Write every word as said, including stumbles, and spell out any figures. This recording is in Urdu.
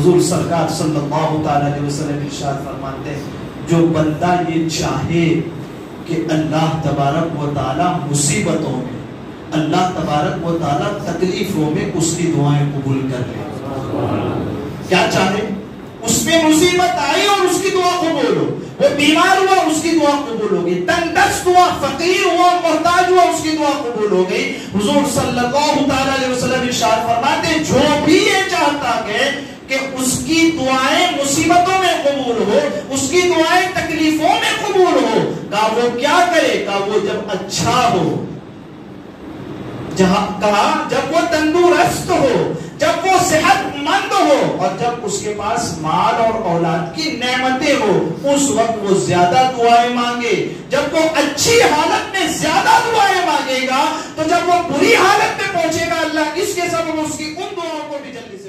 حضور سرکار صلی اللہ تعالی علیہ وسلم ارشاد فرماتے ہیں جو بندہ یہ چاہے کہ اللہ تبارک و تعالی مصیبتوں میں، اللہ تبارک و تعالی تکلیفوں میں اس کی دعائیں قبول کر لے، کیا چاہے، اس میں مصیبت آئی اور اس کی دعا قبول ہو، وہ بیمار ہوا اس کی دعا قبول ہو گئی، تنگ دست ہوا، فقیر ہوا، محتاج ہوا اس کی دعا قبول ہو گئی۔ حضور صلی اللہ تعالی علیہ وسلم ارشاد فرماتے ہیں جو بھی یہ چاہتا ہے کہ اس کی دعائیں مصیبتوں میں قبول ہو، اس کی دعائیں تکلیفوں میں قبول ہو، کہا وہ کیا کرے، کہا وہ جب اچھا ہو، جہاں کہا جب وہ تندرست ہو، جب وہ صحت مند ہو، اور جب اس کے پاس مال اور اولاد کی نعمتیں ہو، اس وقت وہ زیادہ دعائیں مانگے۔ جب وہ اچھی حالت میں زیادہ دعائیں مانگے گا تو جب وہ بری حالت میں پہنچے گا اللہ اس کے سبب اس کی ان دعاؤں کو بھی جلدی